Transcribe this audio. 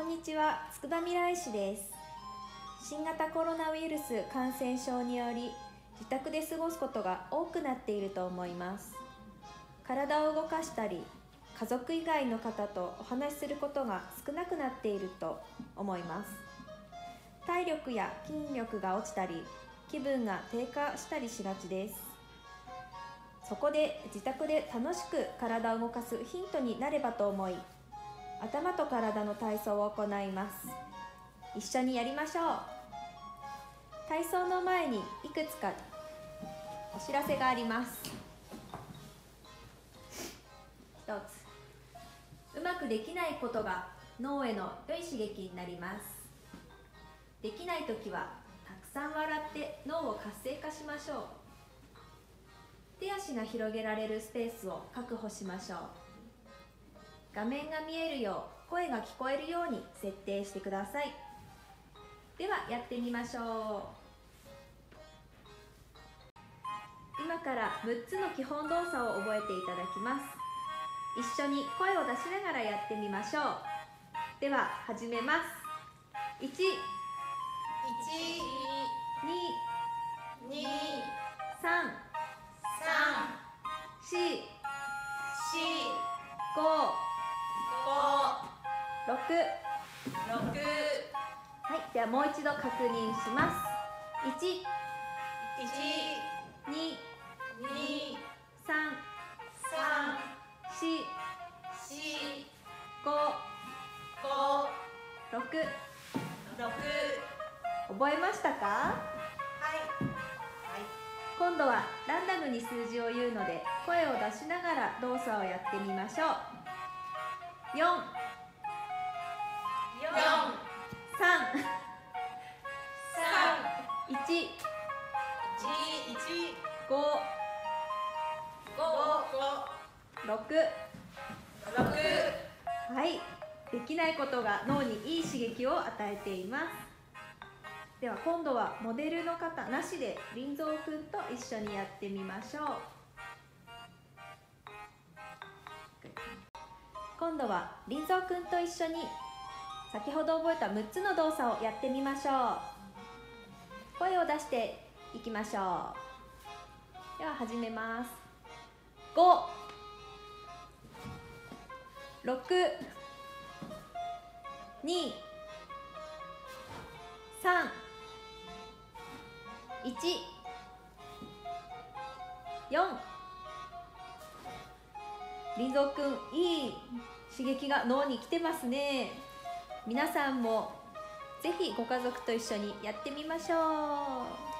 んにちは、佃未来市です。新型コロナウイルス感染症により自宅で過ごすことが多くなっていると思います。体を動かしたり、家族以外の方とお話しすることが少なくなっていると思います。体力や筋力が落ちたり、気分が低下したりしがちです。そこで自宅で楽しく体を動かすヒントになればと思い、頭と体の体操を行います。一緒にやりましょう。体操の前にいくつかお知らせがあります。一つ、うまくできないことが脳への良い刺激になります。できないときはたくさん笑って脳を活性化しましょう。手足が広げられるスペースを確保しましょう。画面が見えるよう、声が聞こえるように設定してください。ではやってみましょう。今から6つの基本動作を覚えていただきます。一緒に声を出しながらやってみましょう。では始めます。1、2、3、4、5、6。はい、ではもう一度確認します。1、2、3、4、5、6。覚えましたか？今度はランダムに数字を言うので、声を出しながら動作をやってみましょう。4、3、1、5、6。はい、できないことが脳にいい刺激を与えています。では今度はモデルの方なしで林蔵くんと一緒にやってみましょう。今度は林蔵くんと一緒に先ほど覚えた6つの動作をやってみましょう。声を出していきましょう。では始めます。5、6、2、3、1、4。林蔵くん、いい刺激が脳に来てますね。皆さんもぜひご家族と一緒にやってみましょう。